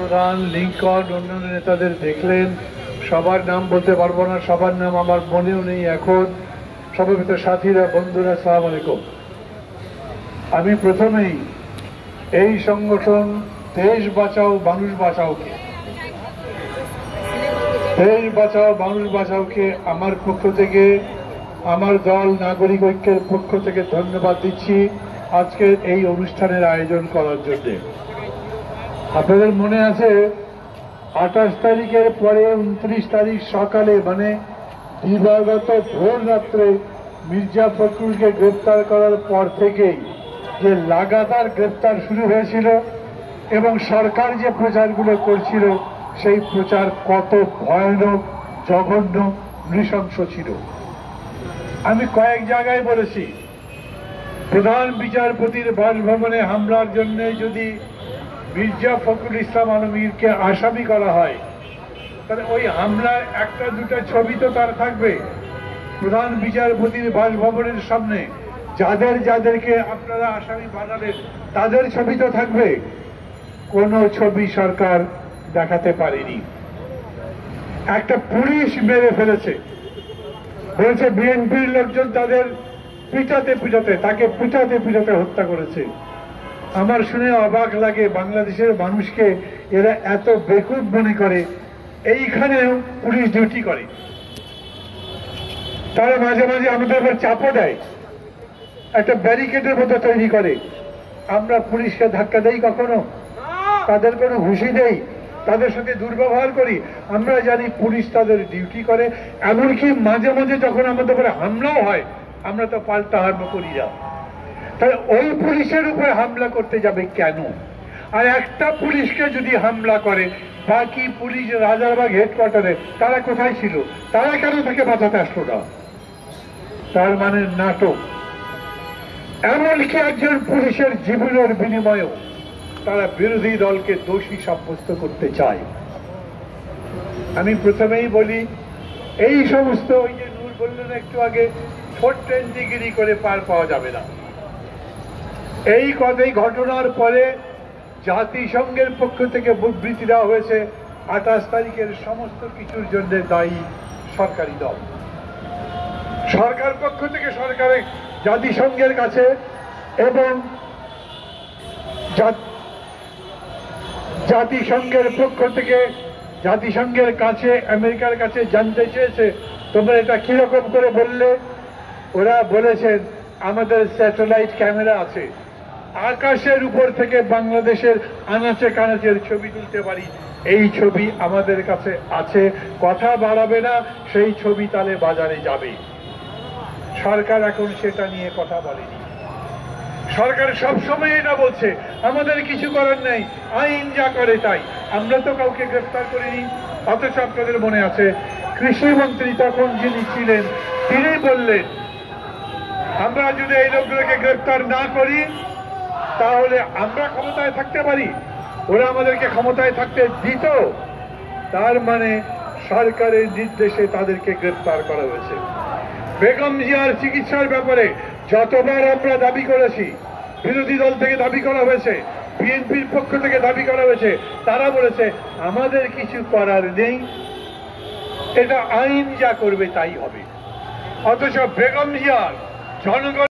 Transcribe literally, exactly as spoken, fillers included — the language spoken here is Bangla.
প্রধান লিঙ্কন অন্যান্য নেতাদের দেখলেন, সবার নাম বলতে পারবো না, সবার নাম আমার মনেও নেই এখন। সমবেত সাথীরা, বন্ধুরা, আসসালামু আলাইকুম। আমি প্রথমেই এই সংগঠন দেশ বাঁচাও মানুষ বাঁচাওকে দেশ বাঁচাও মানুষ বাঁচাওকে আমার পক্ষ থেকে, আমার দল নাগরিক ঐক্যের পক্ষ থেকে ধন্যবাদ দিচ্ছি আজকের এই অনুষ্ঠানের আয়োজন করার জন্য। আপনাদের মনে আছে আঠাশ তারিখের পরে উনত্রিশ তারিখ সকালে, মানে দিবাগত ভোর রাত্রে মির্জা ফখরুলকে গ্রেপ্তার করার পর থেকেই যে লাগাতার গ্রেপ্তার শুরু হয়েছিল এবং সরকার যে প্রচারগুলো করছিল সেই প্রচার কত ভয়ানক, জঘন্য, নৃশংস ছিল। আমি কয়েক জায়গায় বলেছি, প্রধান বিচারপতির বাসভবনে হামলার জন্য যদি মির্জা ফখরুল ইসলাম আলমগীরকে আসামি করা হয়, তাহলে ওই হামলার একটা দুটা ছবি তো তার থাকবে। প্রধান বিচারপতির বাসভবনের সামনে যাদের যাদেরকে আপনারা আসামি বানালেন তাদের ছবি তো থাকবে। কোন ছবি সরকার দেখাতে পারেনি। একটা পুলিশ মেরে ফেলেছে, বলেছে বিএনপির লোকজন তাদের পিটাতে পিটাতে তাকে পিটাতে পিটাতে হত্যা করেছে। আমার শুনে অবাক লাগে, বাংলাদেশের মানুষকে এরা এত বেকুব মনে করে। এইখানেও পুলিশ ডিউটি করে, তারা মাঝে মাঝে আমাদের উপর চাপও দেয়, একটা ব্যারিকেডের মতো তৈরি করে। আমরা পুলিশকে ধাক্কা দেই কখনো? তাদের কোনো ঘুষি দেই? তাদের সাথে দুর্ব্যবহার করি? আমরা জানি পুলিশ তাদের ডিউটি করে। এমনকি মাঝে মাঝে যখন আমাদের উপরে হামলাও হয়, আমরা তো পাল্টা হামলা করি না। তাহলে ওই পুলিশের উপরে হামলা করতে যাবে কেন? আর একটা পুলিশকে যদি হামলা করে, বাকি পুলিশ রাজারবাগ হেডকোয়ার্টারে তারা কোথায় ছিল? তারা কেন তাকে বাঁচাতে আসলো না? তার মানে নাটক। এমনকি একজন পুলিশের জীবনের বিনিময়েও তারা বিরোধী দলকে দোষী সাব্যস্ত করতে চায়। আমি প্রথমেই বলি, এই সমস্ত, ওই যে নূর বললেন একটু আগে, ফোর টোয়েন্টিগিরি করে পার পাওয়া যাবে না। এই কতই ঘটনার পরে জাতিসংঘের পক্ষ থেকে বিবৃতি দেওয়া হয়েছে আঠাশ তারিখের সমস্ত কিছুর জন্য দায়ী সরকারি দল। সরকার পক্ষ থেকে সরকারের জাতিসংঘের কাছে এবং জাতিসংঘের পক্ষ থেকে জাতিসংঘের কাছে আমেরিকার কাছে জানতে চেয়েছে, তোমরা এটা কিরকম করে বললে? ওরা বলেছেন আমাদের স্যাটেলাইট ক্যামেরা আছে, আকাশের উপর থেকে বাংলাদেশের আনাচে কানাচের ছবি তুলতে পারি। এই ছবি আমাদের কাছে আছে, কথা বাড়াবে না, সেই ছবি তাহলে বাজারে যাবে। সরকার এখন সেটা নিয়ে কথা বলেনি। সরকার সবসময় এটা বলছে আমাদের কিছু করার নেই, আইন যা করে তাই। আমরা তো কাউকে গ্রেফতার করিনি। অথচ আপনাদের মনে আছে কৃষিমন্ত্রী তখন যিনি ছিলেন তিনি বললেন, আমরা যদি এই লোকগুলোকে গ্রেফতার না করি তাহলে আমরা ক্ষমতায় থাকতে পারি। ওরা আমাদেরকে ক্ষমতায় থাকতে দিত। তার মানে সরকারের নির্দেশে তাদেরকে গ্রেফতার করা হয়েছে। বেগম জিয়ার চিকিৎসার ব্যাপারে যতবার আমরা দাবি করেছি, বিরোধী দল থেকে দাবি করা হয়েছে, বিএনপির পক্ষ থেকে দাবি করা হয়েছে, তারা বলেছে আমাদের কিছু করার নেই, এটা আইন যা করবে তাই হবে। অথচ বেগম জিয়ার জনগণ